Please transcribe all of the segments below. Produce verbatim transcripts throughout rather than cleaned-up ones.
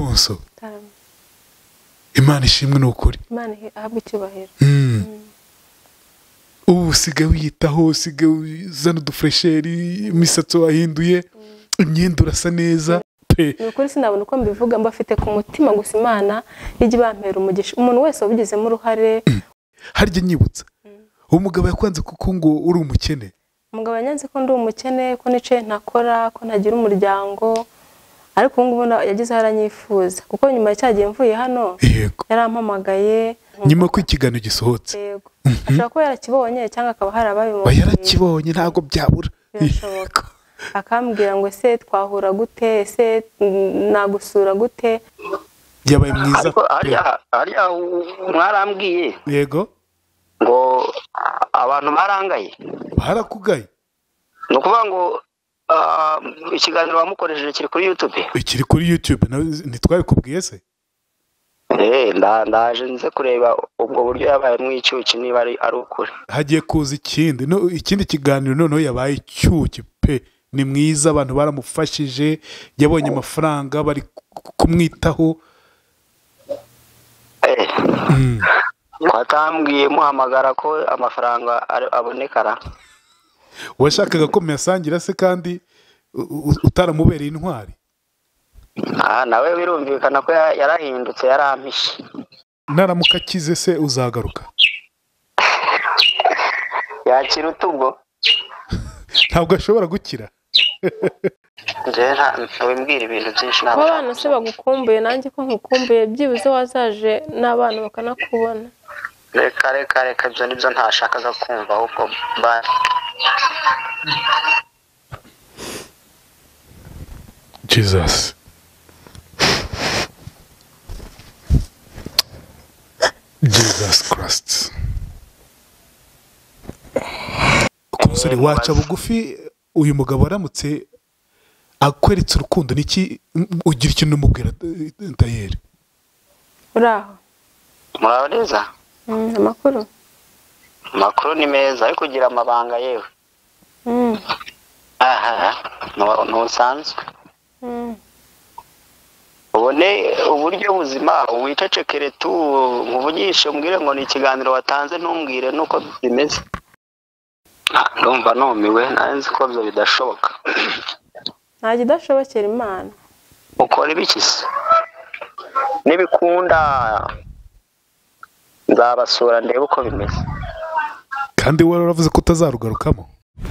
Konso Imana ishimwe n'ukuri Imana ahabwe icyubahiro ubu usigaye wiyitaho usigaye uzana udufuresheri imisatsi wahinduye imyenda urasa neza pe ni ukuri sinabona uko mbivuga mbafite ku mutima gusa Imana ijye bampera umugisha umuntu wese wabigizemo uruhare harya nyibutsa uwo mugabo yakwanze kuko ngo uri umukene umugabo yanyanze ko ndi umukene ko nicaye ntakora ko ntagira umuryango ariko ubu ngubu yagize aranyifuza kuko nyuma cyagiye mvuye hano yarampamagaye nyuma ko ikiganiro gisohotse yego ashaka ko yarakibonye cyangwa akaba harabaye mu yarakibonye ntago byabura akambwira ngo se twahura gute se nagusura gute yabaye mwiza ariya ariya mwarambwiye yego ngo abantu barangaye barakugaye no kuvuga ngo ikiganiro wamukoresheje kiri kuri YouTube kiri kuri YouTube ntitwabikubwiye se eh ndaje nze kureba ubwo buryo yabaye mu icyuki niba ari ari ukuri hagiye kuza ikindi no ikindi kiganiro noneho yabaye icyuki pe ni mwiza abantu baramufashije yabonye amafaranga bari kumwitaho eh kwatambwiye muhamagara ko amafaranga abonekara washakaga ko muyasangira se kandi utaramubereye intwari ah nawe birumvikana ko yarahindutse yarampishe naramuka kize se uzagaruka yakira utubwo ntabwo ashobora gukira nje ntawimbwira ibintu byinshi nabo abana se bagukumbuye nanjye ko nkukumbuye byibuze wazaje n'abana bakanakubona reka reka reka byo nibyo ntashakaga kumva ahubwo bari Jesus Jesus Christ Konsole wacha bugufi uyu mugabo aramutse akweretse urukundo niki ugira ikintu umubwira Tayeri uraho muraboneza amakuru amakuru ni meza ariko kugira amabanga yewe aha no nsanzwe ubone uburyo buzima wicecekere tu nkuvugishe umbwire ngo ni ikiganiro watanze ntumbwire nuko bimeze ndumva numiwe nanzi ko byo bidashoboka nta kidashobokera Imana ukora ibiki se nibikunda nzabasura ndebe uko bimeze kandi wowe uravuze ko utazarugarukamo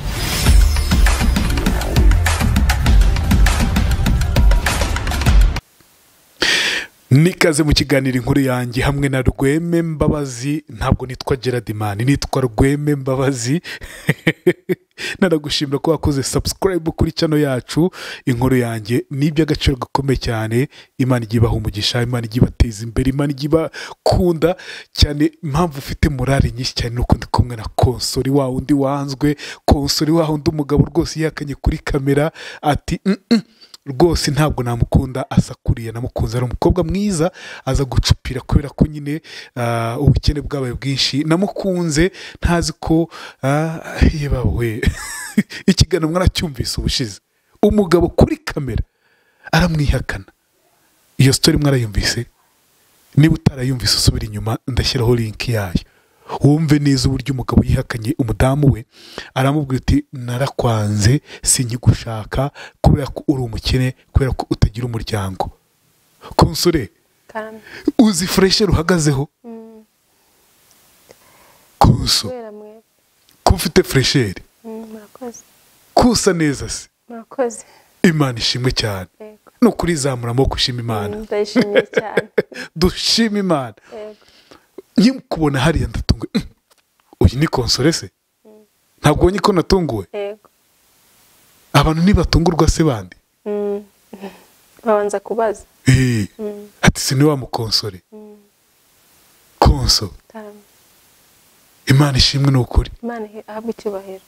nikaze mu kiganiro inkuru yanjye hamwe na Rweme Mbabazi ntabwo nitwa Geradimani nitwa Rweme Mbabazi naragushimira ko wakoze subscribe kuri channel yacu inkuru yanjye nibyo agaciro gakomeye cyane Imana igibaha umugisha Imana igibateza imbere Imana igibakunda cyane impamvu ufite morale nyinshi cyane nuko ndi kumwe na Konsori wa undi wanzwe Konsori wa undi umugabo rwose yakanye kuri kamera ati mm -mm. rwose ntabwo namukunda asakuriye namukunze ari umukobwa mwiza aza gucupira kubera ko nyine ubukene bwabaye bwinshi namukunze ntazi ko yebawe ikiganiro mwaracyumvise ubushize umugabo kuri kamera aramwihakana iyo story mwarayumvise niba utarayumvise usubira inyuma ndashyiraho link yayo wumve neza uburyo umugabo yihakanye umudamu we aramubwira ati narakwanze sinkigushaka kubera ko uri umukene kubera ko utagira umuryango Konsore uzi fresher uhagazeho Konso ko ufite fresher murakoze kusa neza se murakoze Imana ishimwe cyane no kuri zamura mo kushima Imana ndayishimiye cyane dushima Imana nyim kubona hariya ndatunguwe uyu ni Konsore se ntabwo wonye ko natunguwe yego abantu nibatungurwa se bandi babanza kubaza eh ati sini wa mu Konsore Konso Imana ishimwe n'ukuri Imana ahabwe icyubahiro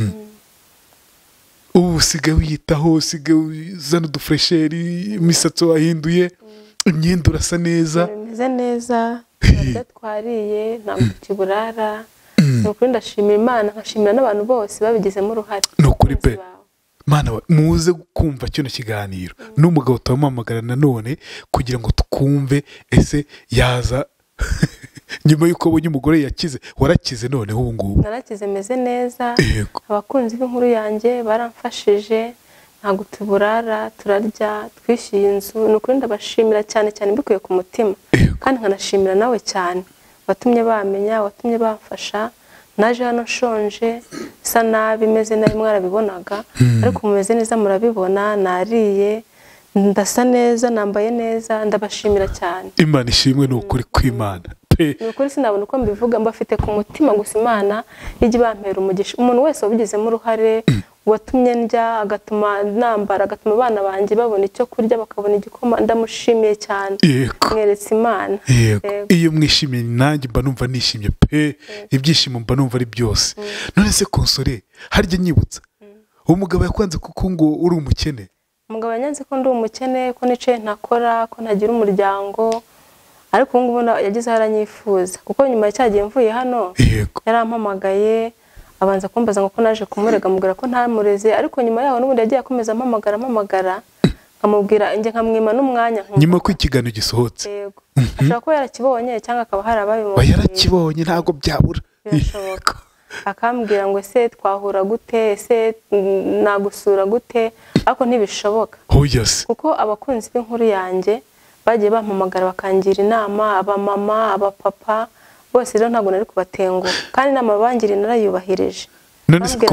ubu usigaye wiyitaho usigaye uzana udufuresheri imisatsi wahinduye imyenda urasa neza bimeze neza twariye ntabwo kiburara nukuri ndashimira Imana nkashimira n'abantu bose babigizemo uruhare nukuri pe mana muze kumva kino kiganiro n'umugabo tumuhamagara nanone kugira ngo tukumve ese yaza nyuma y'uko abonye umugore yakize. Warakize none ubu ngubu? Narakize meze neza. Abakunzi b'inkuru yanjye baramfashije, ntabwo tuburara, turarya, twishyuye inzu. Ni ukuri ndabashimira cyane cyane mbikuye ku mutima, kandi nkanashimira nawe cyane watumye bamenya, watumye bamfasha. Naje hano nshonje, sa nabi, meze nabi, mwarabibonaga, ariko mumeze neza murabibona. Nariye, ndasa neza, nambaye neza, ndabashimira cyane. Imana ishimwe ni ukuri kw'Imana. Ni ukuri sinabona uko mbivuga, mbafite ku mutima gusa Imana ijye bampera umugisha. Umuntu wese wabigizemo uruhare, watumye ndya, agatuma nambara, agatuma abana banjye babona icyo kurya, bakabona igikoma, ndamushimiye cyane. Mweretse Imana. Iyo mwishimiye nanjye mba numva nishimye pe, ibyishimo mba numva ari byose. None se Konsole, harya nyibutsa umugabo yakwanze kuko ngo uri umukene? Umugabo yanyanze ko ndi umukene, ko nicaye ntakora, ko ntagira umuryango, ariko ubu ngubu yagize aranyifuza, kuko nyuma y'icyagiye mvuye hano yarampamagaye abanza kumbaza ngo ko naje kumurega, mubwira ko ntamureze, ariko nyuma yaho n'ubundi yagiye akomeza ampamagara ampamagara, nkamubwira njye nkamwima n'umwanya. Nyuma ko ikiganiro gisohotse yego ashaka ko yarakibonye cyangwa akaba hari ababibonye. Yarakibonye ntabwo byabura, birashoboka. Akambwira ngo ese twahura gute, ese nagusura gute, ariko ntibishoboka. Oh yes. Kuko abakunzi b'inkuru yanjye bagiye bampamagara bakangira inama, aba mama, aba papa, bose rero ntabwo nari kubatenguha, kandi inama bangiriye narayubahirije. None se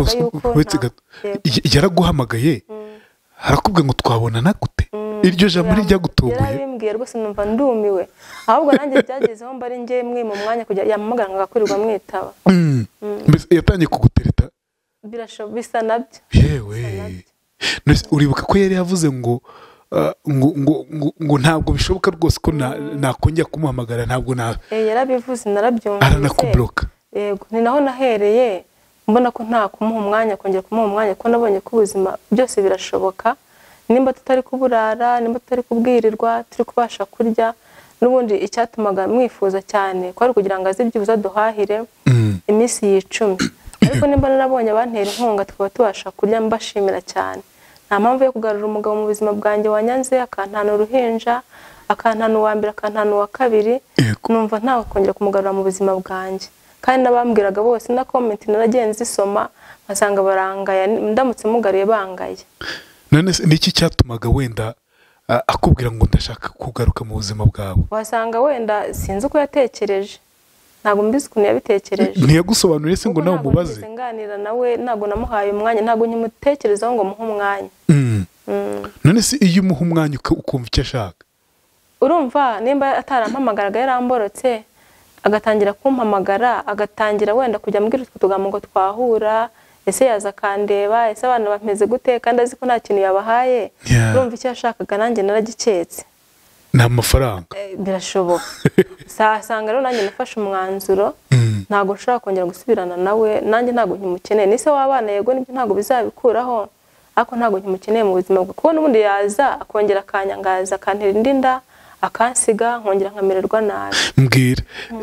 yaraguhamagaye harakubwiye ngo twabonana gute? Iryo jambo ryagutunguye? Yarabimbwiye rwose numva ndumiwe, ahubwo nanjye byagezeho mba ari njye mwe mu mwanya kujya yampamagara ngakwirirwa mwitaba. Yatangiye kugutereta? Birashoboka, bisa nabyo. Yewe uribuka ko yari yavuze ngo ngo ngo ngo ntabwo bishoboka rwose ko nakongera kumuhamagara? Ntabwo na yarabivuze, narabyumvise, aranakubloka. Yego, ni naho nahereye mbona ko nta kumuha umwanya, kongera kumuha umwanya, ko nabonye ko ubuzima byose birashoboka, nimba tutari kuburara, nimba tutari kubwirirwa, turi kubasha kurya. N'ubundi icyatumaga mwifuza cyane ko ari kugira ngo aze byibuza duhahire iminsi y'icumi, ariko nimba narabonye abantera inkunga tukaba tubasha kurya, mbashimira cyane. Nta mpamvu yo kugarura umugabo mu buzima bwanjye wanyanze, akantana uruhinja, akantana uwa mbere, akantana uwa kabiri, numva ntawe kongera kumugarura mu buzima bwanjye. Kandi nabambwiraga bose na comment naragenze isoma, nkasanga barangaya, ndamutse mugariye bangaye. None niki cyatumaga wenda akubwira ngo ndashaka kugaruka mu buzima bwawe? Wasanga wenda sinzi uko yatekereje, ntago mbizi ukuntu yabitekereje. Ntiyagusobanuriye se ngo nawe umubaze? Nganira nawe ntago namuhaye umwanya, ntago nkimutekerezaho ngo muhe umwanya. None se iyo umuha umwanya ukumva icyo ashaka? Urumva nimba atarampamagaraga yaramborotse, agatangira kumpamagara, agatangira wenda kujya mbwira utwo tugambo ngo twahura, ese yaza kandeba, ese abana bameze gute, kandi azi ko nta kintu yabahaye. Urumva icyo yashakaga nanjye naragiketse. Nta mafaranga? Birashoboka. Sasanga rero nanjye nafashe umwanzuro, ntago nshaka kongera gusubirana nawe, nanjye ntago nkimukeneye. Nise w'abana yego nibyo ntago bizabikuraho, ariko ntago nkimukeneye mu buzima bwe, kuko n'ubundi yaza akongera akanyangaza, akantera indi nda, akansiga, nkongera nkamererwa nabi. Mbwira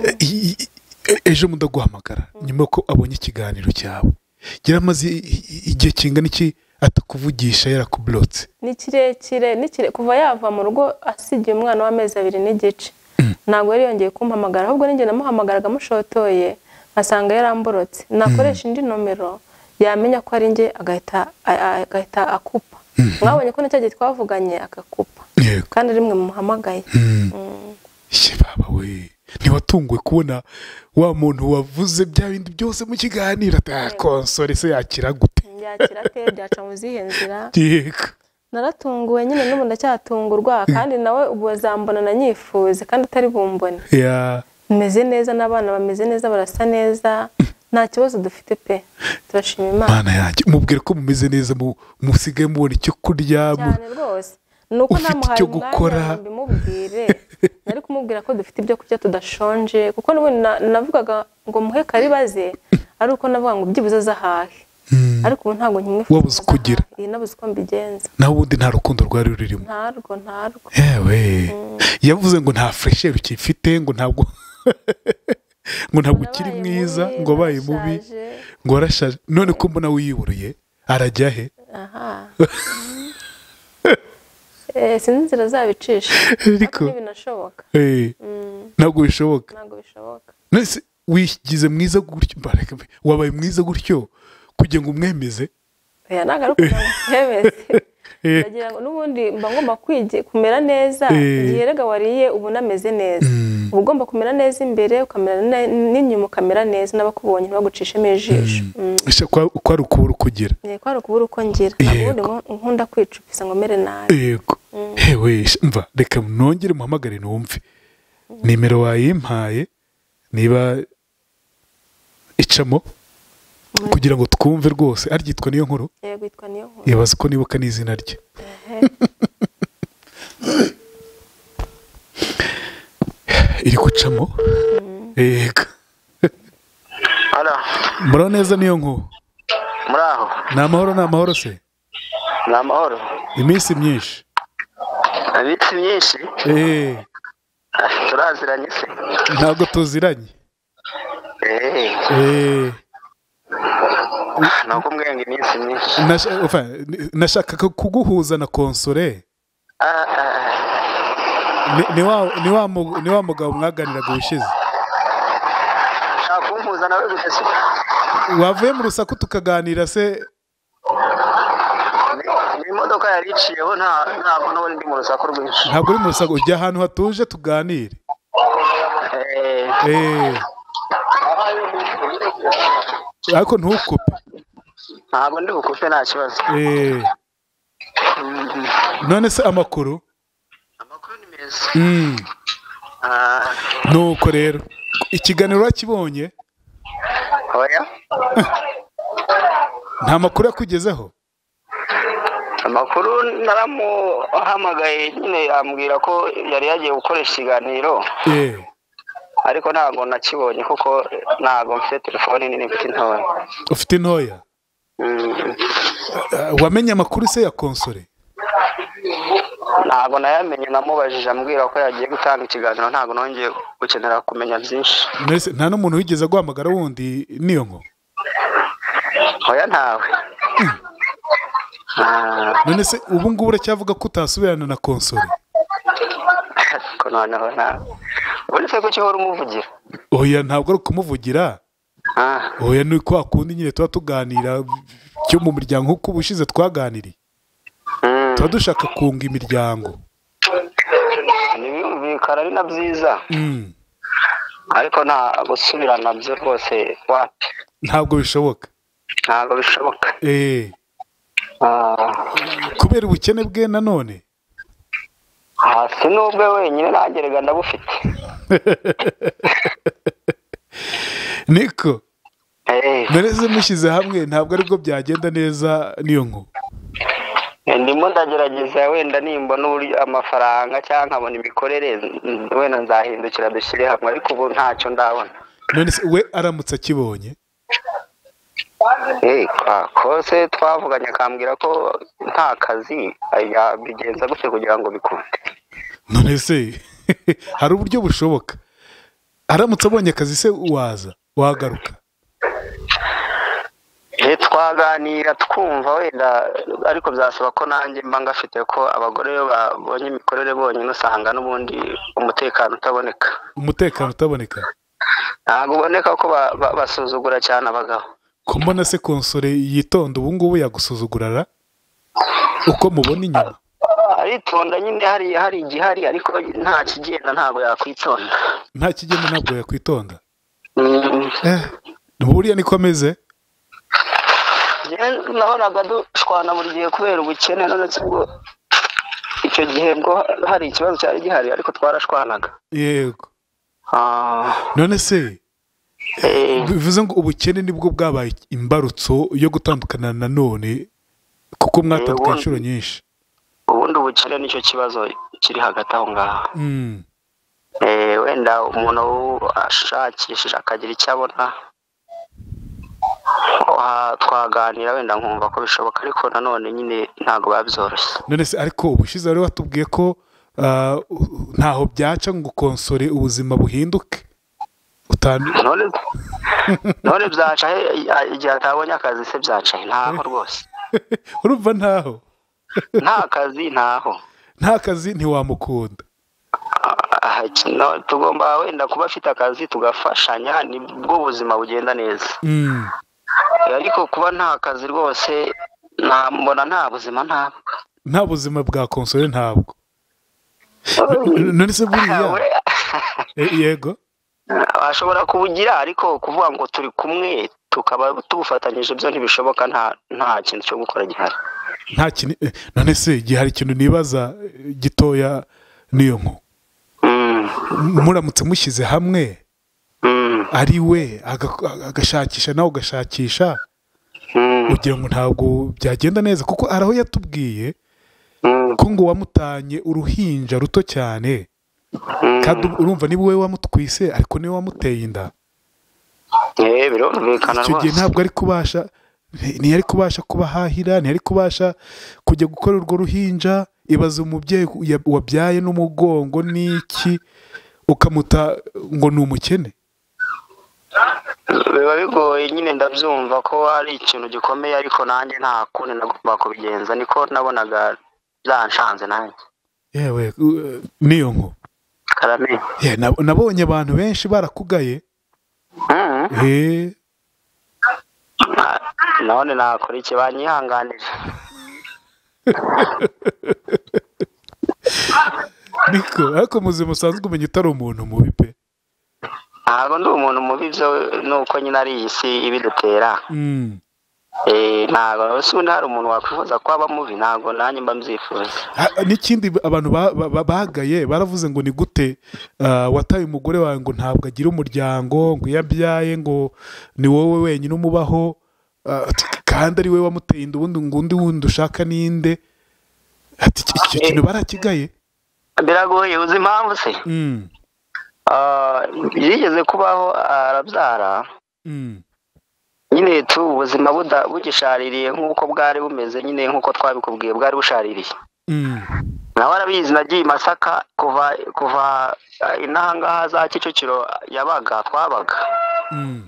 ejo mudaguhamagara nyuma ko abonye ikiganiro cyawe, yaramaze igihe kingana iki atakuvugisha yarakublotse? Ni kirekire, ni kire kuva yava mu rugo asigiye umwana w'amezi abiri n'igice. Ntabwo yari yongeye kumpamagara, ahubwo ninjye namuhamagaraga mushotoye, nkasanga yaramborotse. Nakoresha indi nomero yamenya ko ari njye, agahita agahita akupa. Mwabonye ko n'icyagiye twavuganye akakupa, kandi rimwe mumuhamagaye. Ye baba we, ntiwatunguwe kubona wa muntu wavuze bya bindi byose mu kiganiro? Konsole se yakira gute? Yakira te byaca mu zihe nzira? Yego, naratunguwe nyine, n'ubu ndacyatungurwa, kandi nawe ubu azambona nanyifuze kandi atari bumbone. Yeah, meze neza, n'abana bameze neza, barasa neza, nta kibazo dufite pe, turashima Imana. Mana yanjye, mubwire ko mumeze neza, musigaye mubona icyo kurya cyane rwose. Nuko namuhaye umwanya mbimubwire, nari kumubwira ko dufite ibyo kurya tudashonje, kuko n'ubundi navugaga ngo muhe karibaze, ari uko navuga ngo byibuze azahahe, ariko ubu ntabwo nkimwifuza. Wabuze kugira? Iyi nabuze uko mbigenza. Naho ubundi nta rukundo rwari rurimo? Ntarwo, ntarwo. Yewe, yavuze ngo nta fresher ukifite, ngo ntabwo ngo ntabwo ukiri mwiza, ngo abaye mubi, ngo warashaje. None ko mbona wiyiburuye, arajya he? aha eh sinzi inzira zabicisha ariko ntibinashoboka eh ntabwo bishoboka ntabwo bishoboka nese wigize mwiza gutyo bareka wabaye mwiza gutyo kugira ngo umwemeze oya ntabwo ari ukugira ngo umwemeze ndagira ngo n'ubundi mba ngomba kwigi kumera neza igihe rega wariye ubu nameze neza uba ugomba kumera neza imbere ukamera n'inyuma ukamera neza n'abakubonye ntibagucishemo ijisho uko ari ukubura ukugira ko ari ukubura uko ngira ubundi nkunda kwicupisa ngo mere nabi yego hewe mva reka nongere muhamagare numve nimero wayimpaye niba icamo kugira ngo twumve rwose aryitwa niyo nkuru yego yitwa niyo nkuru yabaza ko nibuka n'izina rye iri gucamo yego muraho neza niyo nkuru muraho ni amahoro ni amahoro se ni amahoro iminsi myinshi iminsi myinshi eee turaziranye se ntabwo tuziranye eee eee ntabwo mbwenga iminsi myinshi nashakaga kuguhuza na konsore ni wa mugabo mwaganiraga ubushize ushaka kumpuza nawe gute se wavuye mu rusaku tukaganira se ni imodoka yari iciyeho ntabwo n'ubundi ndi mu rusaku rwinshi ntabwo uri mu rusaku ujya ahantu hatuje tuganire eee ariko ntukupe ntabwo ndi bukupe nta kibazo eee none se amakuru amakuru ni meza nuko rero ikiganiro urakibonye oya nta makuru yakugezeho amakuru naramuhamagaye nyine yambwira ko yari yagiye gukoresha ikiganiro ariko ntabwo nakibonye kuko ntabwo mfite telefone nini mfite intoya ufite intoya wamenye amakuru se ya konsore ntabwo nayamenye namubajije ambwira ko yagiye gutanga ikiganiro ntabwo nongeye gukenera kumenya byinshi nta n'umuntu wigeze aguhamagara wundi niyo nko oya ntawe none se ubu ngubu uracyavuga ko utasubirana na konsore ko noneho ntawe ubundi se kuki uhora umuvugira oya ntabwo ari ukumuvugira oya ni kwa kundi nyine tuba tuganira cyo mu miryango nk'uko ubushize twaganiriye tuba dushaka kunga imiryango ntibiyumvikana ari na byiza ariko nta gusubirana byo rwose wapi ntabwo bishoboka ntabwo bishoboka eee kubera ubukene bwe nanone hasi n'ubwe wenyine nagerega ndabufite niko none mushyize hamwe ntabwo aribwo byagenda neza niyo nkuru ndimo ndagerageza wenda nimbona uburyo amafaranga cyangwa nkabona imikorere wenda nzahindukira dushyire hamwe ariko ubu ntacyo ndabona none se we aramutse akibonye kose twavuganye akambwira ko nta kazi yabigenza gutya kugira ngo bikunde none se hari uburyo bushoboka aramutse abonye akazi se waza wagaruka twaganira twumva wenda ariko byasaba ko nanjye mba ngafite ko abagore iyo babonye imikorere bonyine usanga n'ubundi umutekano utaboneka umutekano utaboneka ntabwo uboneka ko basuzugura cyane abagabo ko mbona se konsore yitonda ubu ngubu yagusuzugurara uko mubona inyuma aritonda nyine hari hari igihari ariko nta kigenda ntabwo yakwitonda nta kigenda ntabwo yakwitonda buriya niko ameze nabonaga dushwana buri gihe kubera ubukene none ubwo icyo gihe bwo hari ikibazo cyari gihari ariko twarashwanaga yego none se bivuze ngo ubukene nibwo bwabaye imbarutso yo gutandukana na none kuko mwatandukanye inshuro nyinshi ubundi ubukene nicyo kibazo kiri hagati aho ngaho wenda umuntu ashakishije akagira icyo abona twaganira wenda nkumva ko bishoboka ariko nanone nyine ntabwo babyoroshye none se ariko ubushize wari watubwiye ko ntaho byaca ngo konsore ubuzima buhinduke none byaca igihe atabonye akazi se byaca ntaho rwose urumva ntaho nta kazi ntaho nta kazi ntiwamukunda. Ah, no, tugomba wenda kuba afite akazi tugafashanya nibwo ubuzima bugenda neza. Mm. Ariko kuba nta kazi rwose nta mbona nta buzima ntabwo. Nta buzima bwa konsole ntabwo. None se buriya E- yego ashobora kubugira ariko kuvuga ngo turi kumwe tukaba tubufatanyije byo ntibishoboka, nta nta kintu cyo gukora gihari. nta kintu eh, none se igihe hari ikintu nibaza eh, gitoya niyo nko Mm. muramutse mushyize hamwe Mm. ari we aga- agashakisha nawe ugashakisha Mm. ugira ngo ntabwo byagenda neza, kuko araho yatubwiye Mm. ko ngo wamutanye uruhinja ruto cyane, Mm. kandi urumva niba wowe wamutwise ariko niwe wamuteye inda. Eh, birumvikana Icyo gihe rwose. ntabwo ari kubasha ntiyari kubasha kubahahira, ntiyari kubasha kujya gukora urwo ruhinja. Ibaze umubyeyi ya- wabyaye n'umugongo n'iki ukamuta ngo ni umukene. Biba bigoye nyine, ndabyumva ko ari ikintu gikomeye, ariko nanjye nta kundi nagomba kubigenza, niko nabonaga byanshanze nanjye. Yewe uh, niyo nko Karame. yeah, nab- nabonye abantu benshi barakugaye. Mm. Eh, Na- none nakora iki, banyihanganira. niko ariko muzima usanzwe umenya utari umuntu mubi pe. Ntabwo ndi umuntu mubi, byo nuko nyine ari iyi si ibidutera. Mm. Eh, ntabwo se ubundi hari umuntu wakwifuza ko aba mubi, ntabwo nanjye mba mbyifuza. Ha- n'ikindi abantu ba- ba- ba- bagaye baravuze ngo ni gute ah, wataye umugore wawe ngo ntabwo agira umuryango, ngo iyo abyaye ngo ni wowe wenyine umubaho, ah, ati, kandi ari we wamuteye inda, ubundi ngo undi wundi ushaka ninde. Ati iki- icyo kintu barakigaye. Biragoye, uzi impamvu se? Mm. Ah, yigeze kubaho arabyara, Mm. nyine tu ubuzima buda bugishaririye nk'uko bwari bumeze, nyine nk'uko twabikubwiye bwari bushaririye. Mm. nawe arabizi, nagiye i Masaka kuva kuva ah, inaha ngaha za Kicukiro yabaga twabaga Mm.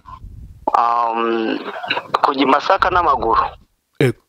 um, kujya i Masaka n'amaguru, Ego.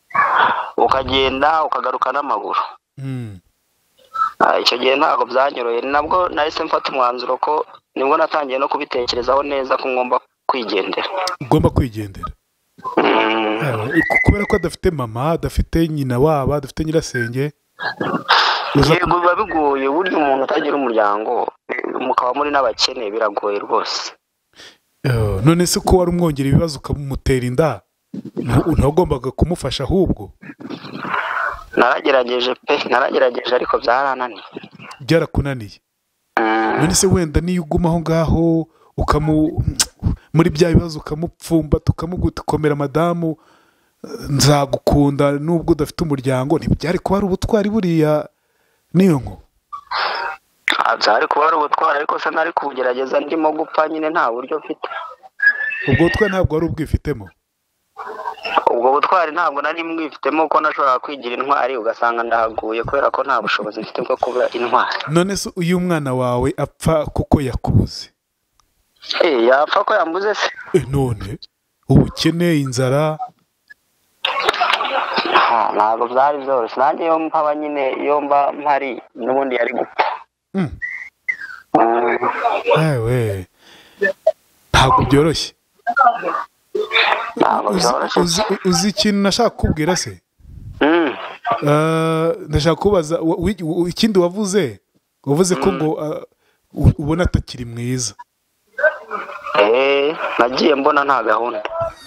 ukagenda ukagaruka n'amaguru. Mm. Ah, icyo gihe ntabwo byanyoroye, nabwo nahise mfata umwanzuro ko nibwo natangiye no kubitekerezaho neza ko ngomba kwigendera. Ugomba kwigendera. Mm. Ewe, ku- kubera ko adafite mama, adafite nyina wabo, adafite nyirasenge. Uza Yego, biba bigoye, burya umuntu utagira umuryango eh, mukaba muri n'abakene, biragoye rwose. Eh, none se ko wari umwongera ibibazo ukamutera inda, ntu- ntugombaga kumufasha ahubwo Naragerageje pe, naragerageje ariko byarananiye. byarakunaniye. Mm. None se wenda niyo uguma aho ngaho ukamu muri bya bibazo ukamupfumbata ukamuguta komera madamu, eh, nzagukunda nubwo udafite umuryango, ntibyari kuba ari ubutwari buriya niyo nko. Ah, byari kuba ari ubutwari, ariko se nari kubugerageza ndimo gupfa nyine nta buryo mfite. Ubwo butwari ntabwo wari ubwifitemo. Ubwo butwari ntabwo nari mwifitemo, ko nashobora kwigira intwari ugasanga ndahaguye kubera ko nta bushobozi mfite bwo kuba intwari. None se uyu mwana wawe apfa kuko yakubuze, Eh, yapfa ko yambuze se? eh, none ubukene, inzara. Ah, ntabwo byari byoroshye, nanjye iyo mpaba nyine iyo mba mpari n'ubundi yari gupfa. Mm. Mm. Ewe ntabwo byoroshye. Ntabwo Uzi- byoroshye. uzi- uzi ikintu nashaka kukubwira se? Mm. Ah, ndashaka kubaza wa- wi- wi- ikindi wavuze wavuze ko ngo ah, u- ubona atakiri mwiza. Eh, nagiye mbona nta gahunda.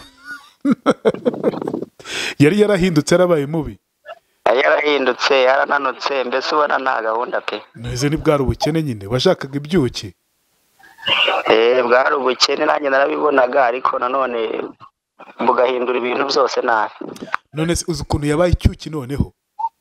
Yari yarahindutse, yarabaye mubi. Yari yarahindutse, yarananutse, mbese ubona nta gahunda pe. Neze ni bwari ubukene nyine, washakaga ibyuki. Eh, bwari ubukene nanjye narabibonaga, ariko nanone bugahindura ibintu byose nabi. None se uzi ukuntu yabaye icyuki noneho?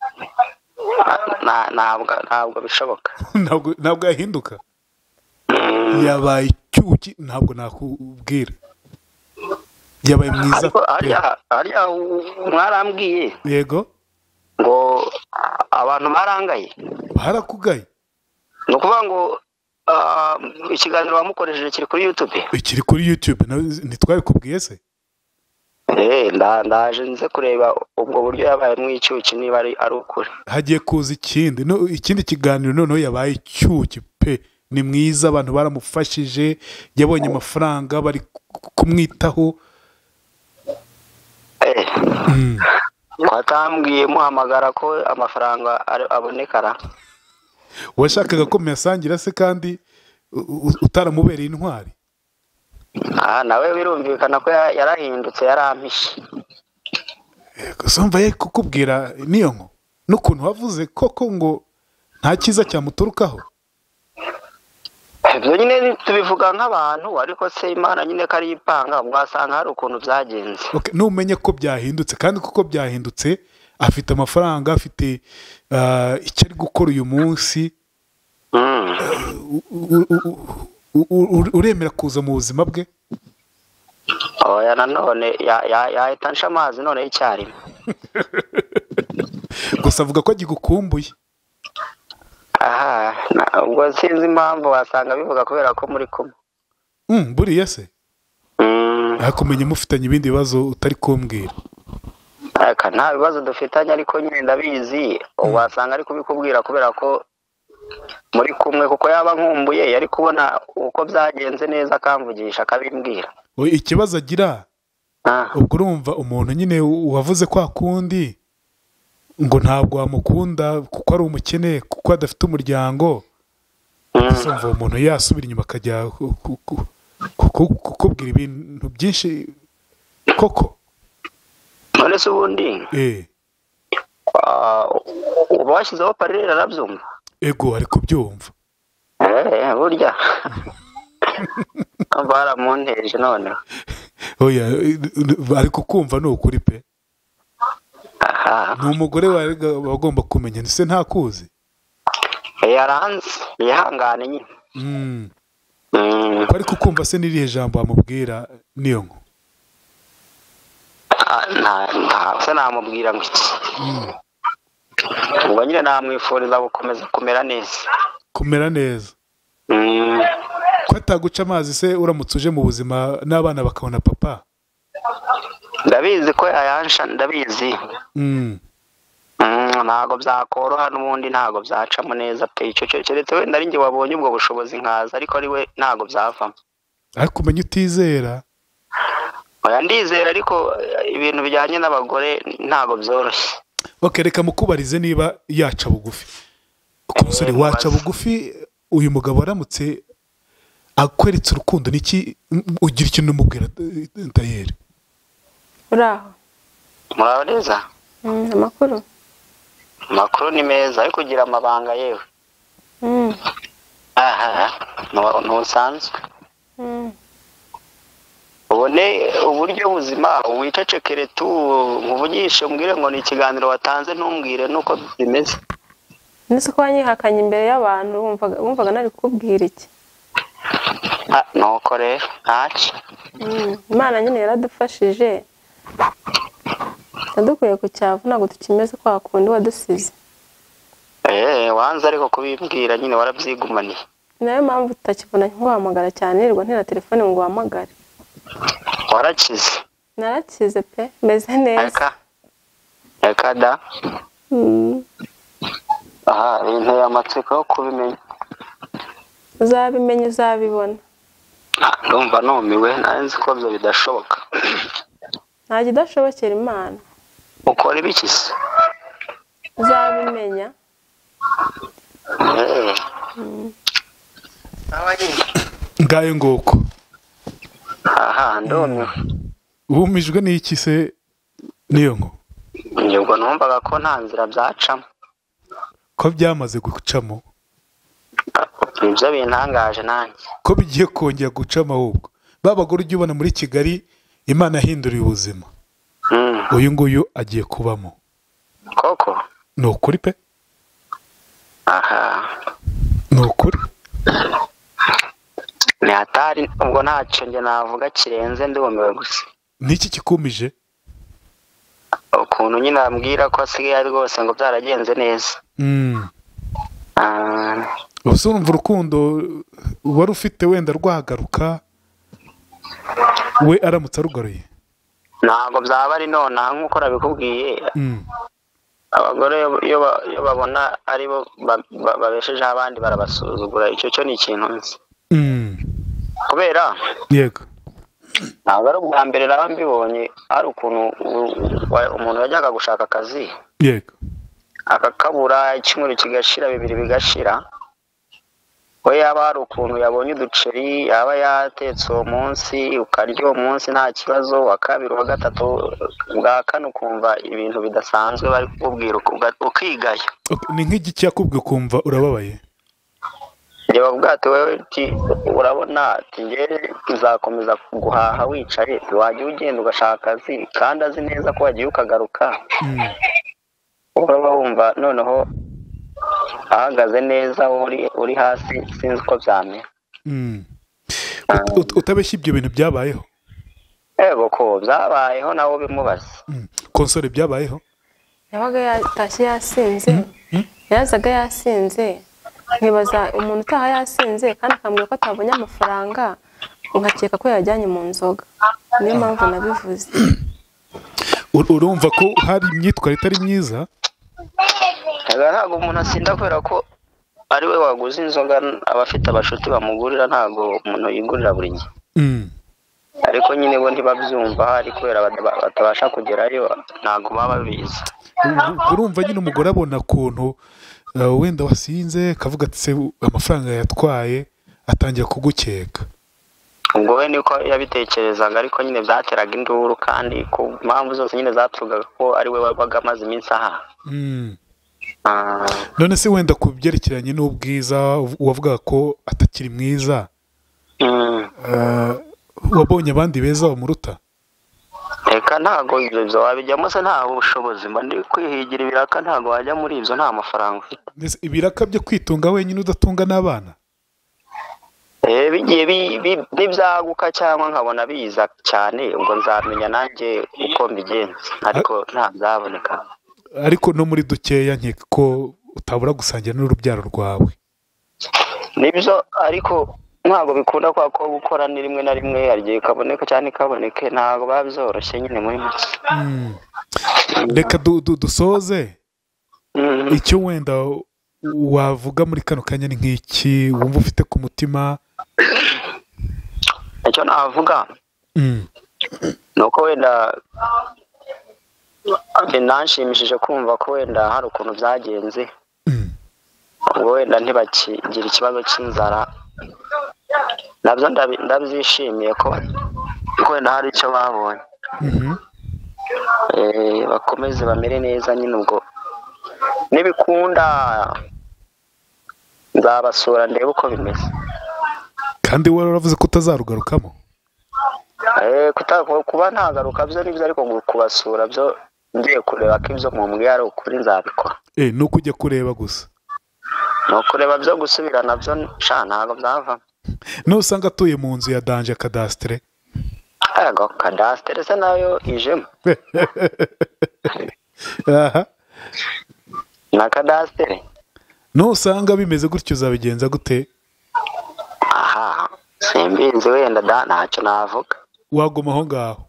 Na- ntabwo ntabwo bishoboka. ntabwo ntabwo yahinduka. Mm. Yabaye icyuki, ntabwo nakubwira. Yabaye mwiza. Ariko hariya hariya u- mwarambwiye Yego. ngo abantu barangaye, Barakugaye. ni ukuvuga ngo ah, ikiganiro wamukoresheje kiri kuri YouTube. Ikiri kuri YouTube, nawe ntitwabikubwiye se? eh ndaje nze kureba ubwo buryo yabaye mwicyuki niba ari ari ukuri. hagiye kuza ikindi no ikindi kiganiro noneho yabaye icyuki pe, ni mwiza, abantu baramufashije, yabonye amafaranga bari kumwitaho. eh watambwiye muhamagara ko amafaranga abonekara. washakaga ko muyasangira se kandi utaramubereye intwari? ah nawe birumvikana ko yarahindutse, yarampishe. Gusumva ye kukubwira niyo nko n'ukuntu wavuze koko ngo nta cyiza cyamuturukaho. ibyo nyine tubivuga nk'abantu, ariko se Imana nyine ko ari ipanga, mwasanga hari ukuntu byagenze. Okay, numenye ko byahindutse kandi kuko byahindutse, afite amafaranga, afite icyo ari gukora uyu munsi. uremera kuza mu buzima bwe? oya nanone yahita nsha amazi none icyarimwe. gusa avuga ko agigukumbuye. aha ubwo sinzi impamvu, wasanga bivuga kubera ko muri kumwe. Mm, buriya se akumenya mufitanye ibindi bibazo utari kumbwira. aka nta bibazo dufitanye, ariko nyine ndabizi, wasanga ari kubikubwira kubera ko muri kumwe, kuko yaba nkumbuye yari kubona uko byagenze neza akamvugisha akabimbwira. ikibazo agira ubwo urumva umuntu nyine wavuze kwa kundi ngo ntabwo wamukunda kuko ari umukene, kuko adafite umuryango. Usumva umuntu yasubira inyuma akajya kukubwira ibintu byinshi koko. none se ubundi eh uba washyizeho parire arabyumva? ego ari kubyumva. eh burya baramunteje none. oya ari kukumva ni ukuri pe. aha ni umugore wagomba kumenya, ndetse ntakuzi. yaranze yihangane nyine. mm ko ari kukumva se n'irihe jambo amubwira niyo nko? nta nta se namubwira ngo iki. ubwo nyine namwifuriza gukomeza kumera neza. kumera neza ko ataguca amazi se uramutse uje mu buzima n'abana bakabona papa? ndabizi ko yayansha, ndabizi. ntago byakoroha n'ubundi ntago byacamo neza pe. icyo cyo keretse wenda ari njye wabonye ubwo bushobozi nkaza, ariko ari we ntago byavamo. ariko umenya utizera. oya ndizera, ariko ibintu bijyanye n'abagore ntago byoroshye. okay, reka mukubarize niba yaca bugufi. ku musore waca bugufi uyu mugabo aramutse akweretse urukundo, niki ugira ikintu umubwira Dayeri? uraho muraho neza? amakuru amakuru ni meza, ariko kugira amabanga yewe. aha ntusanzwe. ubone uburyo buzima wicecekere tu nkuvugishe umbwire ngo ni ikiganiro watanze, ntumbwire nuko bimeze. nese ko wanyihakanye imbere y'abantu, wumvaga nari kukubwira iki? nuko rero ntacyo. Imana nyine yaradufashije, yadukuye ku cyavu, ntabwo tukimeze kwa kundi wadusize. eh wanze ariko kubimbwira nyine warabyigumaniye. nayo mpamvu tutakibona nkuhamagara cyane, nirwa ntera telefone ngo uhamagare. warakize? narakize pe, meze neza. eka eka da. aha inteye amatsiko yo kubimenya. uzabimenya, uzabibona. ndumva numiwe, nanzi ko byo bidashoboka. nta kidashobokera Imana. ukora ibiki se? uzabimenya. eh ngayo ngoko. aha ndumiwe. ubumijwe n'iki se niyo nko? nyubwo numvaga ko nta nzira byacamo. ko byamaze gucamo? ibyo bintangaje nanjye. ko bigiye kongera gucamo ahubwo. babagore ujya ubona muri Kigali Imana yahinduriye ubuzima. uyu nguyu agiye kubamo. koko ni ukuri pe? aha ni ukuri. ni hatari, ubwo ntacyo njye navuga kirenze, ndumiwe gusa. niki kikumije? ukuntu nyine ambwira ko asigaye ari rwose ngo byaragenze neza. ubuse urumva urukundo wari ufite wenda rwagaruka we aramutse arugaruye? ntabwo byaba ari nonaha nk'uko nabikubwiye. Mm. Abagore iyo ba- iyo babona ari bo ba- ba- babeshejeho abandi barabasuzugura, icyo cyo ni ikintu nzi Mm. kubera yego ntabwo ari ubwa mbere naba mbibonye. Hari ukuntu u- wa- umuntu yajyaga gushaka akazi yego akakabura, icyumweru kigashira, bibiri bigashira, we yaba hari ukuntu yabonye uduceri yaba yatetse uwo munsi ukarya uwo munsi nta kibazo, wa kabiri wa gatatu bwa kane ukumva ibintu bidasanzwe bari kukubwira ukumva- ukigaya. Okay, ni nk'igiki yakubwiye ukumva urababaye? Njye bavuga ati wowe ti urabona ati njye nzakomeza guhaha wicaye, wajya ugenda ugashaka akazi kandi azi neza ko wagiye ukagaruka. Mm. uraba wumva noneho ahagaze neza, uri uri hasi sinzi uko byamera. Mm. Ut- ut- utabeshya ibyo bintu byabayeho? Ego ko byabayeho nawe bimubaza. Mm. Konsole byabayeho? yabaga yatashye yasinze, yazaga yasinze, nkibaza umuntu utaha yasinze kandi akambwira ko atabonye amafaranga, nkakeka ko yajyanye mu nzoga. Niyo mpamvu nabivuze. Ur- urumva ko hari imyitwarire itari myiza? Ega ntabwo umuntu asinda kubera ko ari we waguze inzoga, aba afite abashuti bamugurira, ntabwo umuntu yigurira buri gihe. Mm. Ariko nyine bo ntibabyumva, hari kubera bataba- batabasha kugerayo, ntabwo baba babizi. U- urumva nyine umugore abona ukuntu uh, wenda wasinze akavuga ati se amafaranga yatwaye, atangira kugukeka. Ubwo we niko yabitekerezaga, ariko nyine byateraga induru kandi ku mpamvu zose nyine zaturukaga ko ari we wabaga amaze iminsi aha. Mm. Ah, None se wenda ku byerekeranye n'ubwiza wavugaga ko atakiri mwiza, mm. uh, wabonye abandi beza bamuruta? Reka ntabwo ibyo byo wabijyamo, se nta bushobozi mba ndi kwihigira ibiraka, ntabwo wajya muri ibyo nta mafaranga ufite. Mbese ibiraka byo kwitunga wenyine udatunga n'abana? Eh, bigiye bi- bi- nibyaguka cyangwa nkabona biza cyane, ubwo nzamenya nanjye uko mbigenza, ariko nta byaboneka. Ariko no muri dukeya nkeka ko utabura gusangira n'urubyaro rwawe. Nibyo, ariko ntabwo bikunda kwa ko gukora ni rimwe na rimwe, hari igihe kaboneka cyane kaboneke, ntabwo biba byoroshye nyine muri make. Mm. Reka du- du- dusoze. Mhm. Icyo wenda wavuga muri kano kanya ni nk'iki wumva ufite ku mutima? Icyo navuga Mm. ni uko wenda binanshimishije kumva ko wenda hari ukuntu byagenze, Mm. ubwo wenda ntibakigira ikibazo cy'inzara, nabyo ndabi- ndabyishimiye ko ko wenda hari icyo babonye. Mhm. Eh, bakomeze bamere neza nyine, ubwo nibikunda nzabasura ndebe uko bimeze. Kandi wowe uravuze ko utazarugarukamo? Eh, kuta- kuba ntagaruka byo nibyo, ariko ngo kubasura byo ngiye kureba ko ibyo mumbwiye ari ukuri nzabikora. Eh, ni ukujya kureba gusa? Ni ukureba byo gusubirana byo sha ntabwo byava. Nusanga atuye mu nzu ya danje kadastre? Ego kadastere se nayo ijemo. Aha. Na kadastere. Nusanga bimeze gutyo uzabigenza gute? Aha, simbizi wenda da ntacyo navuga. Waguma aho ngaho?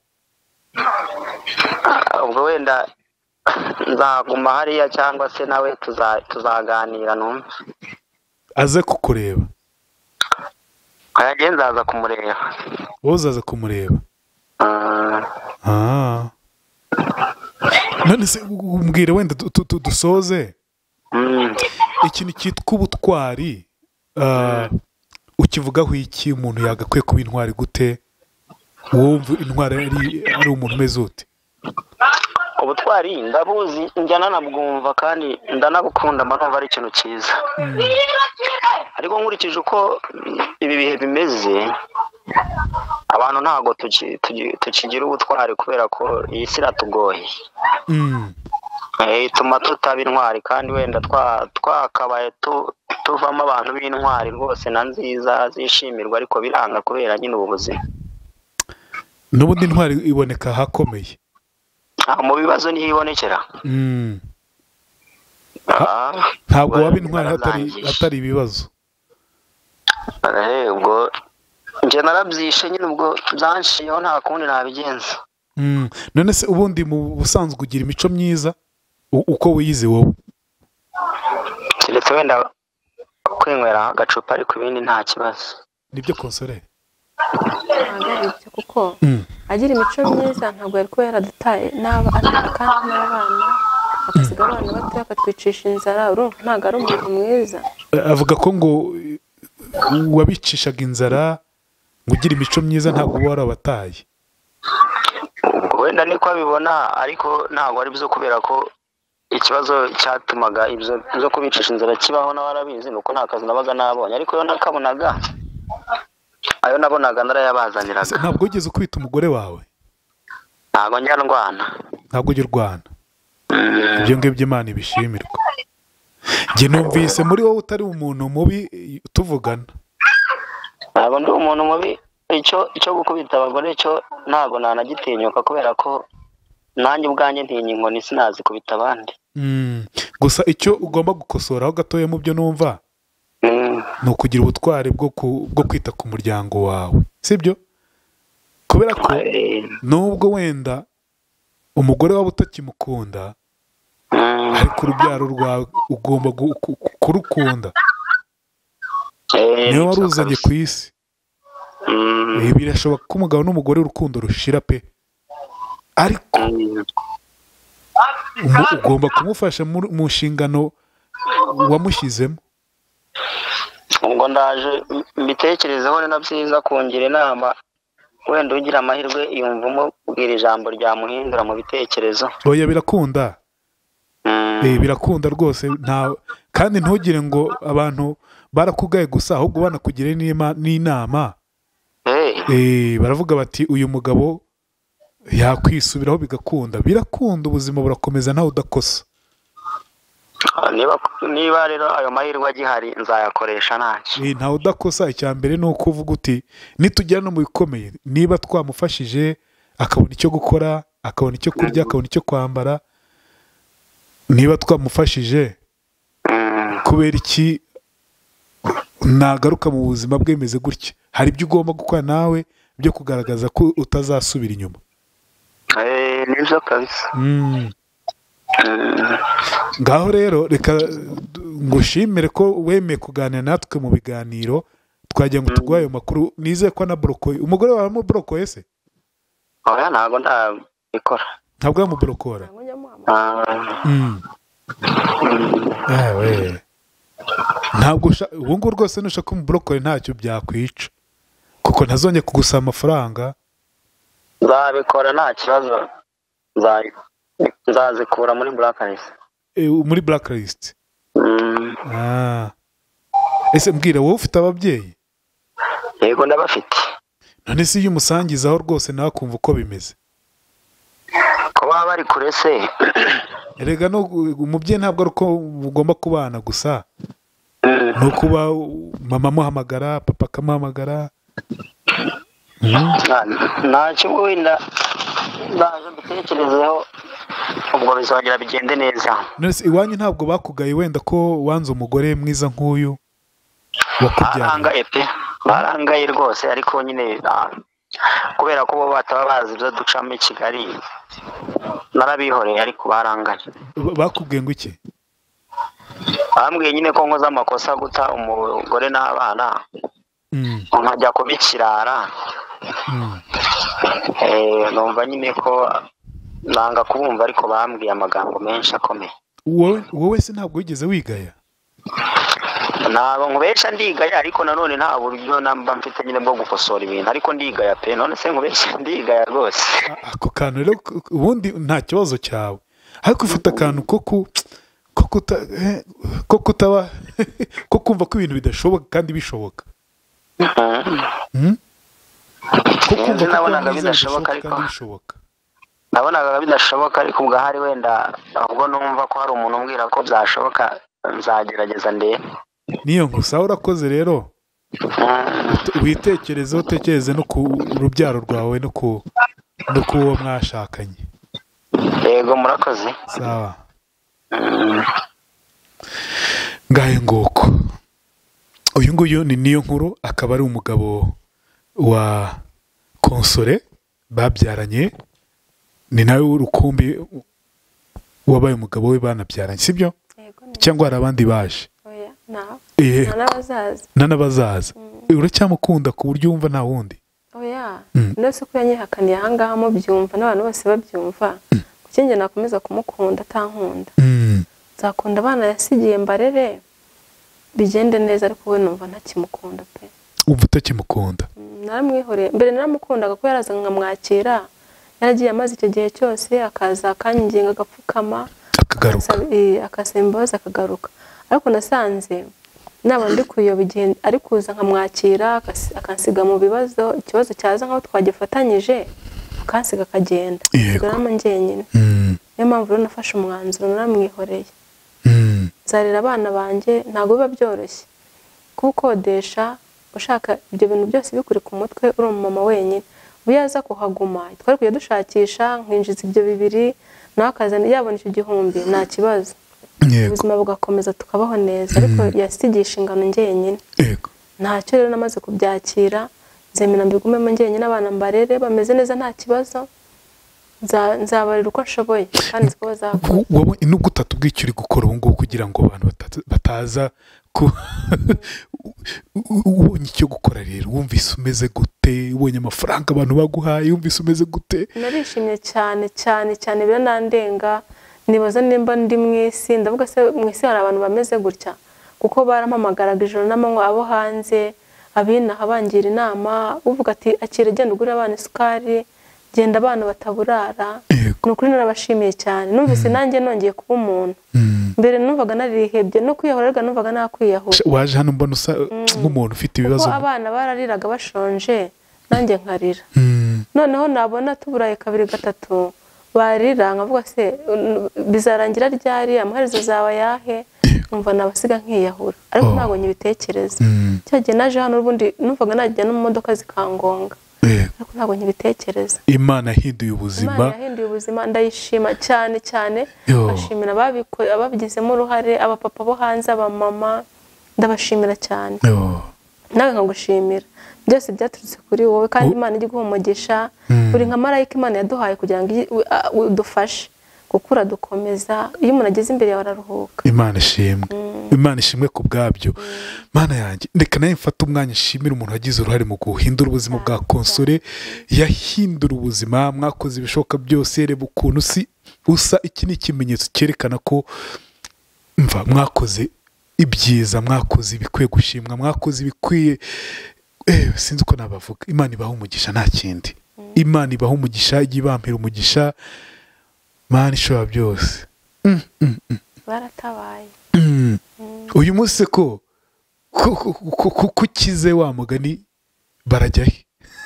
Ah, ubwo wenda nzaguma hariya cyangwa se nawe tuza- tuzaganira numva. Aze kukureba? Ayagiye nzaza kumureba. Wowe uzaza kumureba? Ah, Ah. None se umbwire wenda du- du- du- dusoze. mm. Ikintu cyitwa ubutwari, uh, ukivugaho iki? Umuntu yagakwiye kuba intwari gute? Wumva intwari ari ari umuntu umeze ute? Ubutwari ndabuzi, njya nanabwumva kandi ndanabukunda, mba numva ari ikintu cyiza. Ariko nkurikije uko ibi bihe bimeze, abantu ntabwo tuki- tuki- tukigira ubutwari kubera ko iyi si iratugoye. Mm. Eh, ituma tutaba intwari, kandi wenda twa- twakabaye tu- tuvamo abantu b'intwari rwose na nziza zishimirwa, ariko biranga kubera nyine ubu buzima. N'ubundi intwari iboneka ahakomeye. Ah, mu bibazo niho ibonekera. Mm. Ah, Ntabwo ubwo waba intwari hatari nararangije. hatari ibibazo. Eh, ubwo njye narabyishe nyine, ubwo byanshiyeho nta kundi nabigenza. Mm. none se ubundi mu busanzwe ugira imico myiza u- uko wiyizi wowe? keretse wenda kwinywera agacupa ariko ibindi nta kibazo. nibyo konsore? ntabwo ari ibyo kuko Mm. agira imico myiza ntabwo yari kuba yaradutaye n'aba kandi n'abana akasiga abana batoya akatwicisha inzara, urumva ntabwo ari umuntu mwiza. Eh, avuga ko ngo eh, wabicishaga inzara, ngo ugira imico myiza ntabwo uba warabataye. ubwo wenda niko abibona ariko ntabwo ari byo, kubera ko ikibazo cyatumaga ibyo byo kubicisha inzara kibaho n'abarabizi nuko nta kazi nabaga nabonye, ariko iyo nakabonaga ayo nabonaga narayabazaniraga. Ese ntabwo wigeze ukwita umugore wawe? ntabwo njya ndwana. ntabwo ujya urwana? ibyo ngibyo Imana ibishimirwa. njye numvise muri wowe utari umuntu mubi eh, tuvugana. ntabwo ndi umuntu mubi, icyo icyo gukubita abagore cyo ntabwo nanagitinyuka, kubera ko nanjye ubwanjye ntinya inkoni sinazikubita abandi. Mm. gusa icyo ugomba gukosoraho gatoya mu byo numva Mm. ni ukugira ubutwari bwo ku- bwo kwita ku muryango wawe, sibyo? kubera ko Eh, nubwo wenda umugore waba utakimukunda, mm. ariko urubyaro rwawe ugomba gu- ku- ku- kurukunda. Eh, niwe nibyo waruzanye kabisa. ku isi. Mm. Eh, birashoboka ko umugabo n'umugore urukundo rushira pe, ariko Mm. umu- ugomba kumufasha mu mu nshingano wamushyizemo. ubwo ndaje mbitekerezeho, ni na byiza kungira inama, wenda ugira amahirwe yumva umubwira ijambo ryamuhindura mu bitekerezo. oya birakunda. Mm. Eh, birakunda rwose. nta kandi ntugire ngo abantu barakugaye gusa, ahubwo banakugire n'ima- n'inama. Eh, Eh, baravuga bati uyu mugabo yakwisubiraho, bigakunda. birakunda, ubuzima burakomeza ntawe udakosa. niba niba rero ayo mahirwe agihari nzayakoresha ntacyo. Eh, ntawe udakosa. icya mbere ni uko uvuga uti nitugera no mu bikomeye, niba twamufashije akabona icyo gukora, akabona icyo kurya, akabona icyo kwambara, niba twamufashije, Mm. kubera iki nagaruka mu buzima bwe bimeze gutya? hari ibyo ugomba gukora nawe byo kugaragaza ko utazasubira inyuma. Eh, nibyo kabisa. Mm. Mm. ngaho rero reka ngushimire ko wemeye kuganira natwe mu biganiro, twagira ngo tuguhe ayo makuru. nizeye ko anaborokoye. umugore wawe amuborokoye se? oya ntabwo ndabikora. ntabwo yamuborokora? ntabwo njya muhamagara. Ah. Mm. ewe ntabwo usha- ubu ngubu rwose nushaka umuborokore ntacyo byakwica, kuko ntazongeye kugusaba amafaranga. nzabikora nta kibazo. Nza- nzazikura muri blacklist. Eh, muri blacklist. Mm. Ah. ese mbwira, wowe ufite ababyeyi? yego ndabafite. none se iyo umusangizaho rwose nawe akumva uko bimeze? ko baba bari kure se. erega no umubyeyi ntabwo ari uko mugomba kubana gusa, Mm. ni ukuba mama amuhamagara, papa akamuhamagara. Mm. Nta- ntacyo wenda ndaje mbitekerezeho, ubwo bizongera bigende neza. none se iwanyu ntabwo bakugaye wenda ko wanze umugore mwiza nk'uyu wakubyariye? barangaye pe, barangaye rwose, ariko nyine ah, kubera ko bo bataba bazi ibyo ducamo i Kigali narabihoreye, ariko barangaye. Ba- bakubwiye ngo iki? bambwiye nyine ko nkoze amakosa guta umugore n'abana, Mm. nkajya kuba ikirara. Mm. Eh, numva nyine ko nanga kubumva, ariko bambwiye amagambo menshi akomeye. wowe wowe se ntabwo wigeze wigaya? ntabwo nkubesha ndigaya, ariko nanone nta buryo namba mfite nyine bwo gukosora ibintu, ariko ndigaya pe. none se nkubesha ndigaya rwose. A- ako kantu rero k- ubundi nta kibazo cyawe, ariko ufite akantu ko ku ko kuta eh, ko kutaba ko kumva ko ibintu bidashoboka kandi bishoboka. Mm? ko kumva Sinzi, ko nabonaga kuba mwiza bidashoboka, bidashoboka ariko kandi bishoboka. nabonaga bidashoboka, ariko ubwo hari wenda ahubwo numva ko hari umuntu umbwira ko byashoboka, nzagerageza ndebe. niyo gusa urakoze rero. Mm. witekereze utekereze no ku rubyaro rwawe no ku no ku uwo mwashakanye. yego murakoze. sawa. Mm. ngahe nguko uyu nguyu ni niyo nkuru, akaba ari umugabo wa Konsore babyaranye, ni nawe w'urukumbi wabaye umugabo we banabyaranye sibyo yego cyangwa hari abandi baje oya nawe eh nta n'abazaza nta n'abazaza uracyamukunda ku buryo wumva nta wundi oya ndetse ko yanyihakaniye ahangaha mubyumva n'abantu bose babyumva kuki njye nakomeza kumukunda atankunda nzakunda abana yasigiye mbarere bigende neza ariko we numva ntakimukunda pe umva utakimukunda naramwihoreye mbere naramukundaga ko yaraza nkamwakira yaragiye amaze icyo gihe cyose akaza akanyinginga agapfukama akagaruka akasaba imbabazi akagaruka ariko nasanze naba ndi kuyoba igihe ari kuza nkamwakira akansiga mu bibazo ikibazo cyaza nk'aho twagifatanyije akansiga akagenda sigaramo njyenyine niyo mpamvu rero nafashe umwanzuro naramwihoreye nzarira abana banjye ntabwo biba byoroshye kuwukodesha ushaka ibyo bintu byose bikuri ku mutwe uri umumama wenyine ubu yaza kuhaguma twari kujya dushakisha nkinjiza ibyo bibiri nawe akazana yabona icyo gihumbi nta kibazo ubuzima bugakomeza tukabaho neza ariko yasigisha ingano njyenyine ntacyo rero namaze kubyakira nzemera mbigumemo njyenyine abana mbarere bameze neza nta kibazo nzabarira uko nshoboye kandi siko bazakora wowe nubwo utatubwiye icyo uri gukora ubu ngubu kugira ngo abantu bataza ubonye icyo gukora rero wumvise umeze gute ubonye amafaranga abantu baguhaye wumvise umeze gute narishimye cyane cyane cyane biranandenga nibaza nimba ndi mu isi ndavuga se mu isi hari abantu bameze gutya kuko barampamagaraga ijoro n'amanywa abo hanze abinaha bangira inama uvuga ati akira genda ugurira abana isukari genda abana bataburara ni ukuri narabashimiye cyane numvise nanjye nongeye kuba umuntu mbere numvaga narihebye no kwiyahurira numvaga nakwiyahura waje hano mbona usa nk'umuntu ufite ibibazo kuko abana barariraga bashonje nanjye nkarira noneho nabona tuburaye kabiri gatatu barira nkavuga se bizarangira ryari amaherezo zawe yahe numva nabasiga nkiyahura ariko ntabwo nyibitekereza cyagiye naje hano ubundi numvaga najya no mu modoka zikangonga ariko ntabwo nyibitekereza Imana yahinduye ubuzima Imana yahinduye ubuzima ndayishima cyane cyane bashimira ababikoze ababigizemo uruhare abapapa bo hanze abamama ndabashimira cyane nawe nkagushimira byose byaturutse kuri wowe kandi Imana ijye guhumugisha uri nka marayika Imana yaduhaye kugira ngo udufashe gukura dukomeza iyo umuntu ageze imbere yawe araruhuka Imana ishimwe Imana ishimwe ku bwabyo Mana yanjye reka nawe mfate umwanya nshimira umuntu wagize uruhare mu guhindura ubuzima bwa Konsole yahindura ubuzima mwakoze ibishoboka byose reba ukuntu si usa iki ni ikimenyetso cyerekana ko mva mwakoze ibyiza mwakoze ibikwiye gushimwa mwakoze ibikwiye eh sinzi uko nabavuga Imana ibaha umugisha nta kindi Imana ibaha umugisha igibampera umugisha Mana ishobora byose baratabaye uyu munsi ko kukize wa mugani barajyahe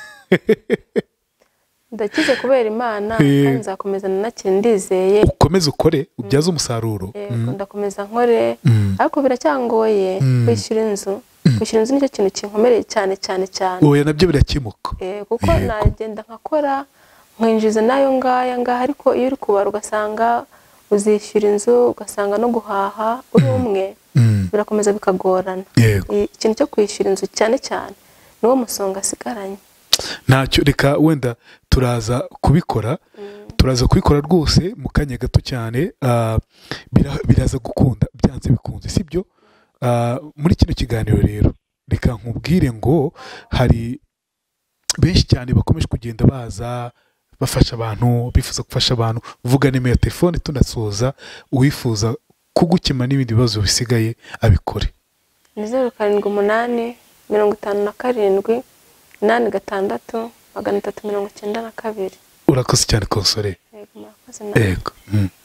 ndakize kubera Imana kandi nzakomeza nanakiri ndizeye ukomeze ukore ubyaze umusaruro ndakomeza nkore ariko biracyangoye kwishyura inzu kwishyura inzu nicyo kintu kinkomereye cyane cyane cyane oya nabyo birakemuka kuko nagenda nkakora nkinjiza nayo ngaya ngaha ariko iyo uri kubara ugasanga uzishyura inzu ugasanga no guhaha uri umwe birakomeza bikagorana ikintu cyo kwishyura inzu cyane cyane niwo musonga asigaranye ntacyo reka wenda turaza kubikora turaza kubikora rwose mu kanya gato cyane biraza gukunda byanze bikunze sibyo muri kino kiganiro rero reka nkubwire ngo hari benshi cyane bakomeje kugenda baza bafasha abantu bifuza gufasha abantu uvuga nimero ya telefone tunasoza uwifuza kugukemura n'ibindi bibazo bisigaye abikore ni zeru karindwi umunani mirongo itanu na karindwi inani gatandatu magana atatu mirongo icyenda na kabiri urakoze cyane Konsole yego murakoze nawe yego